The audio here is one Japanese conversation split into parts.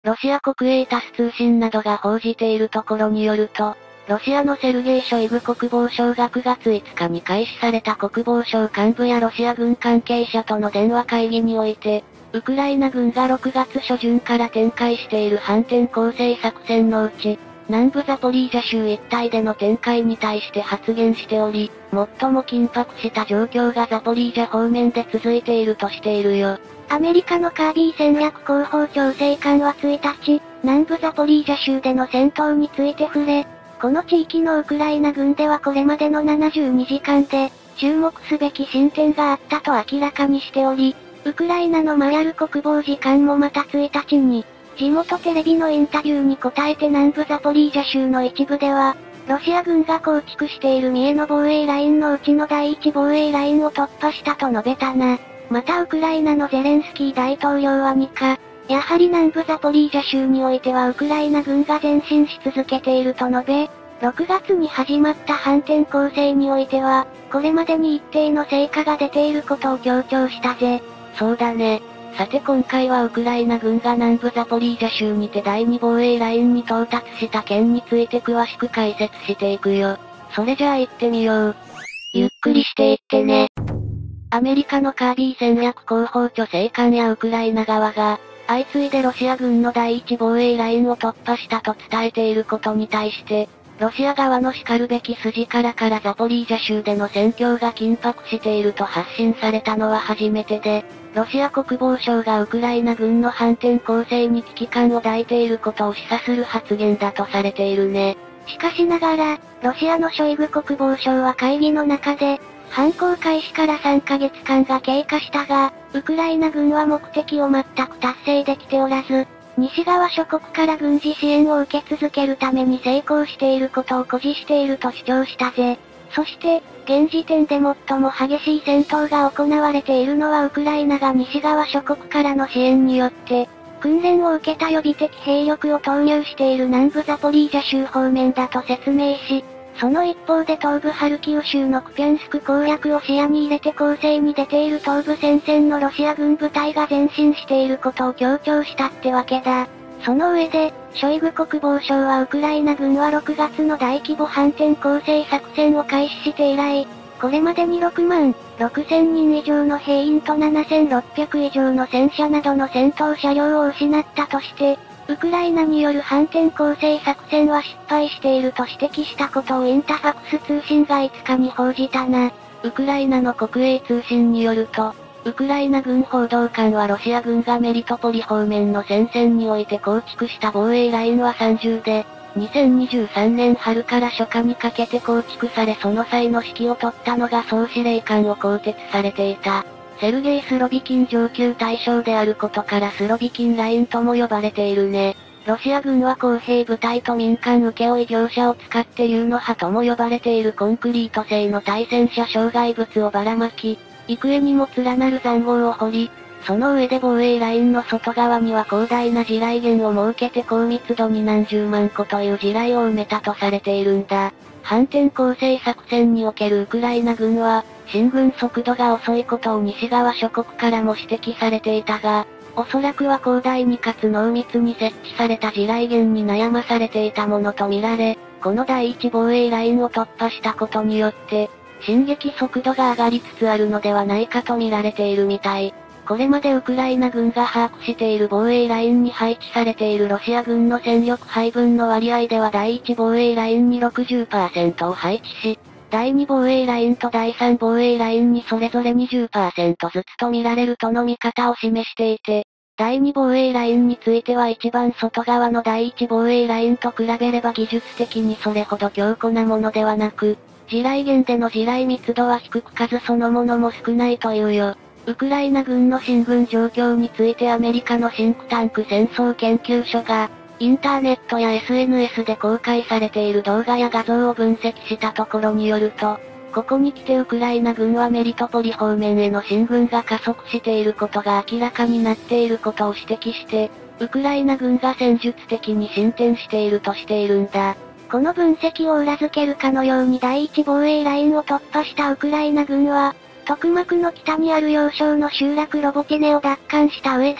ロシア国営タス通信などが報じているところによると、ロシアのセルゲイ・ショイグ国防相が9月5日に開始された国防省幹部やロシア軍関係者との電話会議において、ウクライナ軍が6月初旬から展開している反転攻勢作戦のうち、南部ザポリージャ州一帯での展開に対して発言しており、最も緊迫した状況がザポリージャ方面で続いているとしているよ。 アメリカのカービー戦略広報調整官は1日、南部ザポリージャ州での戦闘について触れ、この地域のウクライナ軍ではこれまでの72時間で、注目すべき進展があったと明らかにしており、ウクライナのマヤル国防次官もまた1日に、地元テレビのインタビューに答えて南部ザポリージャ州の一部では、ロシア軍が構築している三重の防衛ラインのうちの第一防衛ラインを突破したと述べたな。またウクライナのゼレンスキー大統領は3日、やはり南部ザポリージャ州においてはウクライナ軍が前進し続けていると述べ、6月に始まった反転攻勢においては、これまでに一定の成果が出ていることを強調したぜ。 そうだね。さて今回はウクライナ軍が南部ザポリージャ州にて第2防衛ラインに到達した件について詳しく解説していくよ。それじゃあ行ってみよう。 ゆっくりしていってね。 アメリカのカービー戦略広報調整官やウクライナ側が、相次いでロシア軍の第一防衛ラインを突破したと伝えていることに対して、ロシア側の叱るべき筋からザポリージャ州での戦況が緊迫していると発信されたのは初めてで、ロシア国防省がウクライナ軍の反転攻勢に危機感を抱いていることを示唆する発言だとされているね。 しかしながら、ロシアのショイグ国防相は会議の中で、反攻開始から3ヶ月間が経過したが、ウクライナ軍は目的を全く達成できておらず、西側諸国から軍事支援を受け続けるために成功していることを誇示していると主張したぜ。そして、現時点で最も激しい戦闘が行われているのはウクライナが西側諸国からの支援によって、訓練を受けた予備的兵力を投入している南部ザポリージャ州方面だと説明し、その一方で東部ハルキウ州のクピャンスク攻略を視野に入れて攻勢に出ている東部戦線のロシア軍部隊が前進していることを強調したってわけだ。その上で、ショイグ国防相はウクライナ軍は6月の大規模反転攻勢作戦を開始して以来、これまでに6万6千人以上の兵員と7600以上の戦車などの戦闘車両を失ったとして、ウクライナによる反転攻勢作戦は失敗していると指摘したことをインタファクス通信が5日に報じたな。 ウクライナの国営通信によると、ウクライナ軍報道官はロシア軍がメリトポリ方面の戦線において構築した防衛ラインは30で、2023年春から初夏にかけて構築されその際の指揮を取ったのが総司令官を更迭されていた。セルゲイ・スロビキン上級大将であることからスロビキンラインとも呼ばれているね。ロシア軍は公兵部隊と民間請負業者を使って竜の歯とも呼ばれているコンクリート製の対戦車障害物をばらまき、幾重にも連なる塹壕を掘り、その上で防衛ラインの外側には広大な地雷原を設けて高密度に何十万個という地雷を埋めたとされているんだ。反転攻勢作戦におけるウクライナ軍は、進軍速度が遅いことを西側諸国からも指摘されていたが、おそらくは広大にかつ濃密に設置された地雷原に悩まされていたものとみられ、この第一防衛ラインを突破したことによって、進撃速度が上がりつつあるのではないかと見られているみたい。これまでウクライナ軍が把握している防衛ラインに配置されているロシア軍の戦力配分の割合では第一防衛ラインに 60% を配置し、第2防衛ラインと第3防衛ラインにそれぞれ 20% ずつと見られるとの見方を示していて、第2防衛ラインについては一番外側の第1防衛ラインと比べれば技術的にそれほど強固なものではなく、地雷原での地雷密度は低く数そのものも少ないというよ。ウクライナ軍の進軍状況についてアメリカのシンクタンク戦争研究所が、インターネットや SNS で公開されている動画や画像を分析したところによると、ここに来てウクライナ軍はメリトポリ方面への進軍が加速していることが明らかになっていることを指摘して、ウクライナ軍が戦術的に進展しているとしているんだ。 この分析を裏付けるかのように第一防衛ラインを突破したウクライナ軍は、トクマクの北にある要衝の集落ロボティネを奪還した上で、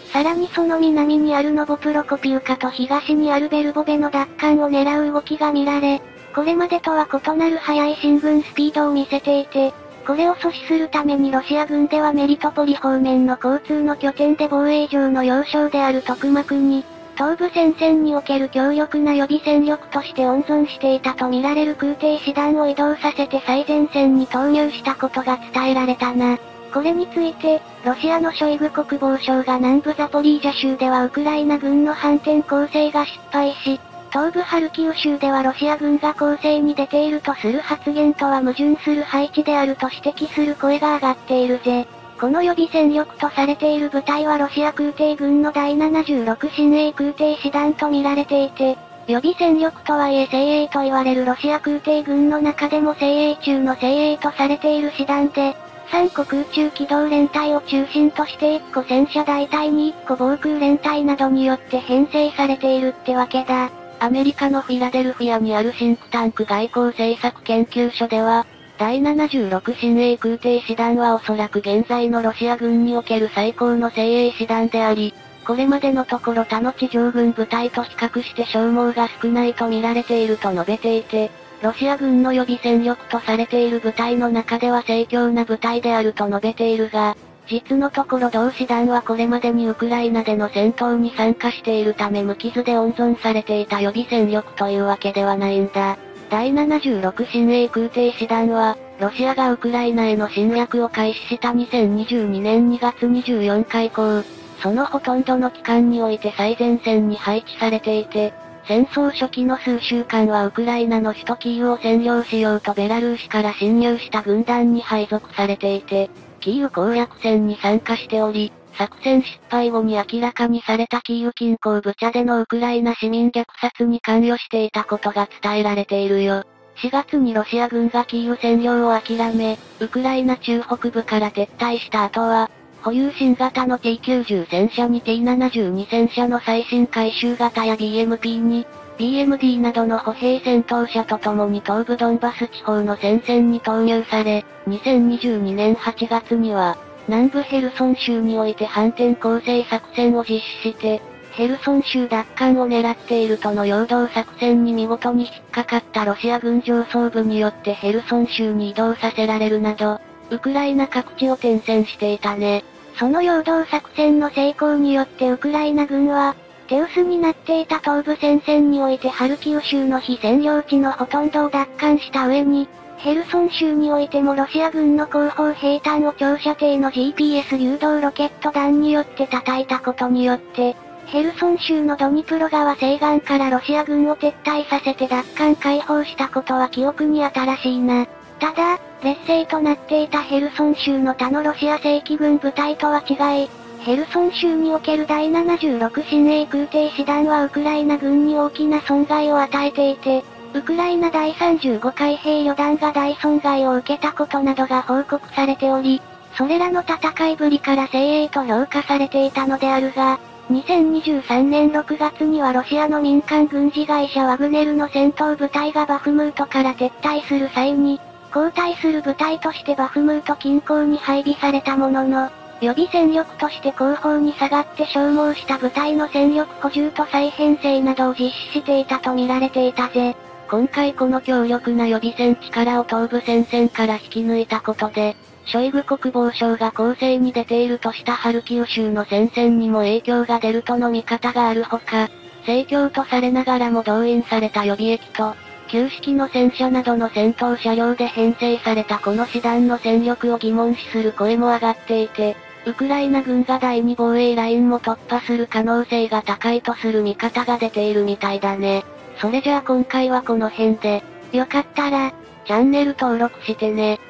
さらにその南にあるノボプロコピウカと東にあるベルボベの奪還を狙う動きが見られ、これまでとは異なる速い進軍スピードを見せていて、これを阻止するためにロシア軍ではメリトポリ方面の交通の拠点で防衛上の要衝であるトクマクに、東部戦線における強力な予備戦力として温存していたとみられる空挺師団を移動させて最前線に投入したことが伝えられたな。これについて、ロシアのショイグ国防相が南部ザポリージャ州ではウクライナ軍の反転攻勢が失敗し、東部ハルキウ州ではロシア軍が攻勢に出ているとする発言とは矛盾する配置であると指摘する声が上がっているぜ。この予備戦力とされている部隊はロシア空挺軍の第76親衛空挺師団と見られていて、予備戦力とはいえ精鋭と言われるロシア空挺軍の中でも精鋭中の精鋭とされている師団で、3個空中機動連隊を中心として1個戦車大隊に1個防空連隊などによって編成されているってわけだ。 アメリカのフィラデルフィアにあるシンクタンク外交政策研究所では、第76親衛空挺師団はおそらく現在のロシア軍における最高の精鋭師団であり、これまでのところ他の地上軍部隊と比較して消耗が少ないと見られていると述べていて、ロシア軍の予備戦力とされている部隊の中では盛況な部隊であると述べているが、実のところ同師団はこれまでにウクライナでの戦闘に参加しているため無傷で温存されていた予備戦力というわけではないんだ。第76親衛空挺師団は、ロシアがウクライナへの侵略を開始した2022年2月24日以降、そのほとんどの期間において最前線に配置されていて、戦争初期の数週間はウクライナの首都キーウを占領しようとベラルーシから侵入した軍団に配属されていて、キーウ攻略戦に参加しており、作戦失敗後に明らかにされたキーウ近郊ブチャでのウクライナ市民虐殺に関与していたことが伝えられているよ。4月にロシア軍がキーウ占領を諦め、ウクライナ中北部から撤退した後は、保有新型の T90 戦車に T72 戦車の最新回収型や BMP に、BMD などの歩兵戦闘車とともに東部ドンバス地方の戦線に投入され、2022年8月には、南部ヘルソン州において反転攻勢作戦を実施して、ヘルソン州奪還を狙っているとの陽動作戦に見事に引っかかったロシア軍上層部によってヘルソン州に移動させられるなど、ウクライナ各地を転戦していたね。 その陽動作戦の成功によってウクライナ軍は、手薄になっていた東部戦線においてハルキウ州の非占領地のほとんどを奪還した上に、ヘルソン州においてもロシア軍の後方兵站を長射程の GPS 誘導ロケット弾によって叩いたことによって、ヘルソン州のドニプロ川西岸からロシア軍を撤退させて奪還解放したことは記憶に新しいな。ただ、劣勢となっていたヘルソン州の他のロシア正規軍部隊とは違い、ヘルソン州における第76親衛空挺師団はウクライナ軍に大きな損害を与えていて、ウクライナ第35海兵旅団が大損害を受けたことなどが報告されており、それらの戦いぶりから精鋭と評価されていたのであるが、2023年6月にはロシアの民間軍事会社ワグネルの戦闘部隊がバフムートから撤退する際に、交代する部隊としてバフムート近郊に配備されたものの、予備戦力として後方に下がって消耗した部隊の戦力補充と再編成などを実施していたと見られていたぜ。 今回この強力な予備戦力を東部戦線から引き抜いたことで、ショイグ国防相が攻勢に出ているとしたハルキウ州の戦線にも影響が出るとの見方があるほか、盛況とされながらも動員された予備役と、旧式の戦車などの戦闘車両で編成されたこの師団の戦力を疑問視する声も上がっていて、ウクライナ軍が第2防衛ラインも突破する可能性が高いとする見方が出ているみたいだね。それじゃあ今回はこの辺で、 よかったら、 チャンネル登録してね。